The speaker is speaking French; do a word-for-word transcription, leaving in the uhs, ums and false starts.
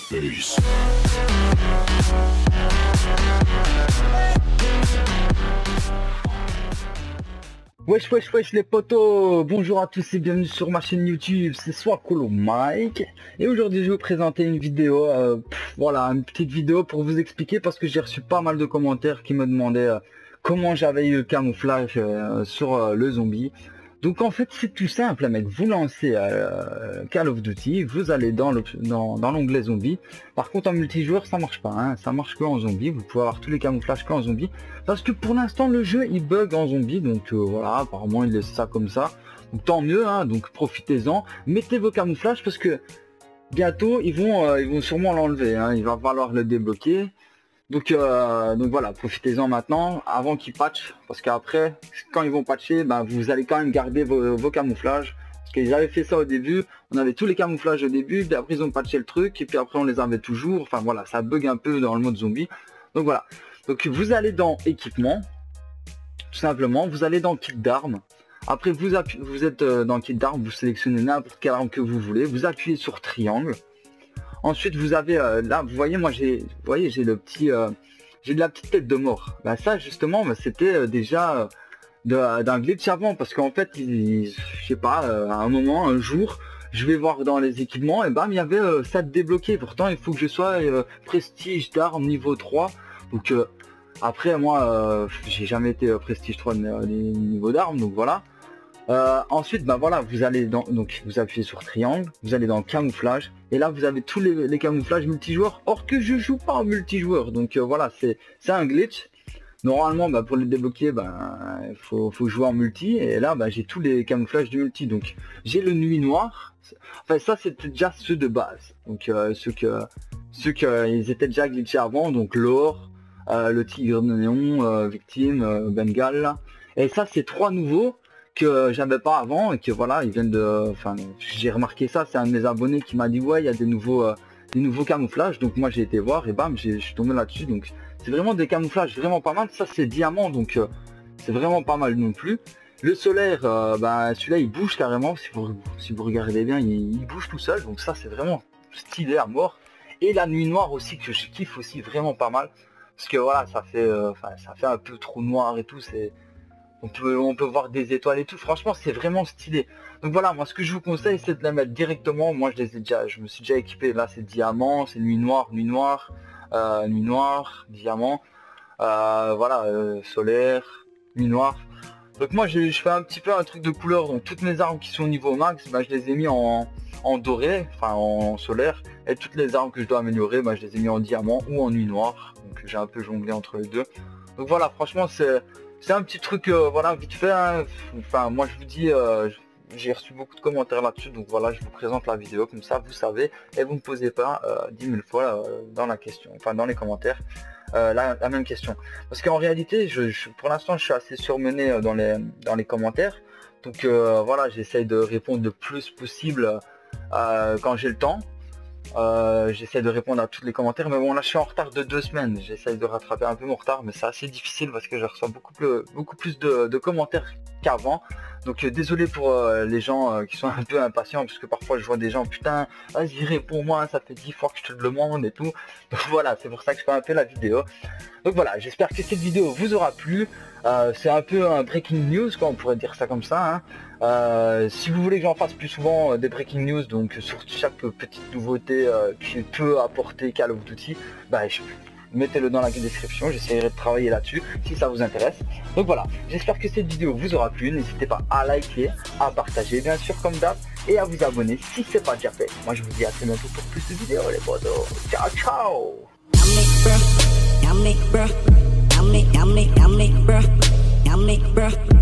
face. Wesh wesh wesh les potos, bonjour à tous et bienvenue sur ma chaîne YouTube, c'est Swakolo Mike. Et aujourd'hui je vais vous présenter une vidéo, euh, pff, voilà, une petite vidéo pour vous expliquer parce que j'ai reçu pas mal de commentaires qui me demandaient euh, comment j'avais eu le camouflage euh, sur euh, le zombie. Donc en fait c'est tout simple mec, vous lancez euh, Call of Duty, vous allez dans le dans, dans l'onglet zombie. Par contre en multijoueur ça marche pas, hein, ça marche que en zombie, vous pouvez avoir tous les camouflages qu'en zombie. Parce que pour l'instant le jeu il bug en zombie, donc euh, voilà, apparemment il laisse ça comme ça. Donc tant mieux, hein, donc profitez-en, mettez vos camouflages parce que bientôt ils vont euh, ils vont sûrement l'enlever, hein, il va falloir le débloquer. Donc, euh, donc voilà, profitez-en maintenant avant qu'ils patchent, parce qu'après, quand ils vont patcher, ben, vous allez quand même garder vos, vos camouflages. Parce qu'ils avaient fait ça au début, on avait tous les camouflages au début, puis après ils ont patché le truc, et puis après on les avait toujours. Enfin voilà, ça bug un peu dans le mode zombie. Donc voilà, donc vous allez dans équipement, tout simplement, vous allez dans kit d'armes. Après vous, vous êtes dans kit d'armes, vous sélectionnez n'importe quelle arme que vous voulez, vous appuyez sur triangle. Ensuite vous avez euh, là, vous voyez, moi j'ai, vous voyez, j'ai le petit, euh, j'ai de la petite tête de mort. Bah ça justement, bah, c'était euh, déjà euh, d'un glitch avant, parce qu'en fait, il, je sais pas, euh, à un moment, un jour, je vais voir dans les équipements, et bam, il y avait euh, ça de débloqué. Pourtant, il faut que je sois euh, prestige d'armes niveau trois. Donc euh, après, moi, euh, j'ai jamais été euh, prestige trois euh, niveau d'armes, donc voilà. Euh, ensuite, bah voilà, vous allez dans, donc vous appuyez sur triangle, vous allez dans camouflage, et là vous avez tous les, les camouflages multijoueurs. Or que je joue pas en multijoueur, donc euh, voilà, c'est c'est un glitch. Normalement, bah, pour les débloquer, bah, il faut, faut jouer en multi, et là, bah, j'ai tous les camouflages du multi. Donc j'ai le nuit noir. Enfin, ça c'était déjà ceux de base. Donc euh, ceux que ceux que euh, ils étaient déjà glitchés avant, donc l'or, euh, le tigre de néon, euh, victime, euh, Bengale. Et ça c'est trois nouveaux que j'avais pas avant et que voilà, ils viennent de, enfin j'ai remarqué ça, c'est un de mes abonnés qui m'a dit ouais, il y a des nouveaux euh, des nouveaux camouflages. Donc moi j'ai été voir et bam, je suis tombé là-dessus. Donc c'est vraiment des camouflages vraiment pas mal. Ça c'est diamant, donc euh, c'est vraiment pas mal non plus. Le solaire, euh, bah celui-là il bouge carrément, si vous si vous regardez bien, il, il bouge tout seul, donc ça c'est vraiment stylé à mort. Et la nuit noire aussi, que je kiffe aussi vraiment pas mal, parce que voilà, ça fait euh, enfin ça fait un peu trop noir et tout, c'est On peut, on peut voir des étoiles et tout, franchement c'est vraiment stylé. Donc voilà, moi ce que je vous conseille c'est de la mettre directement. Moi je les ai déjà, je me suis déjà équipé. Là c'est diamant, c'est nuit noire, nuit noire, euh, nuit noire, diamant, euh, voilà, euh, solaire, nuit noire. Donc moi je, je fais un petit peu un truc de couleur. Donc toutes mes armes qui sont au niveau max, bah, je les ai mis en, en doré, enfin en solaire. Et toutes les armes que je dois améliorer, bah, je les ai mis en diamant ou en nuit noire. Donc j'ai un peu jonglé entre les deux. Donc voilà, franchement c'est C'est un petit truc, euh, voilà, vite fait, hein. Enfin, moi je vous dis, euh, j'ai reçu beaucoup de commentaires là-dessus, donc voilà, je vous présente la vidéo, comme ça vous savez, et vous ne posez pas euh, dix mille fois euh, dans la question, enfin dans les commentaires, euh, la, la même question. Parce qu'en réalité, je, je, pour l'instant, je suis assez surmené euh, dans, les, dans les commentaires, donc euh, voilà, j'essaye de répondre le plus possible euh, quand j'ai le temps. Euh, j'essaie de répondre à tous les commentaires, mais bon là je suis en retard de deux semaines, j'essaie de rattraper un peu mon retard, mais c'est assez difficile parce que je reçois beaucoup plus, beaucoup plus de, de commentaires qu'avant. Donc euh, désolé pour euh, les gens euh, qui sont un peu impatients, parce que parfois je vois des gens, putain vas-y réponds-moi, ça fait dix fois que je te le demande et tout. Donc voilà, c'est pour ça que je fais un peu la vidéo. Donc voilà, j'espère que cette vidéo vous aura plu. Euh, c'est un peu un breaking news, quoi, on pourrait dire ça comme ça, hein. Euh, si vous voulez que j'en fasse plus souvent euh, des breaking news, donc sur chaque petite nouveauté euh, qui peut apporter Call of Duty, bah, mettez-le dans la description, j'essaierai de travailler là-dessus si ça vous intéresse. Donc voilà, j'espère que cette vidéo vous aura plu, n'hésitez pas à liker, à partager bien sûr comme d'hab, et à vous abonner si c'est pas déjà fait. Moi je vous dis à très bientôt pour plus de vidéos les potos, ciao ciao. Yummy, bruh. Yummy, bruh. Yummy, yummy, yummy, bruh. Yummy, bruh.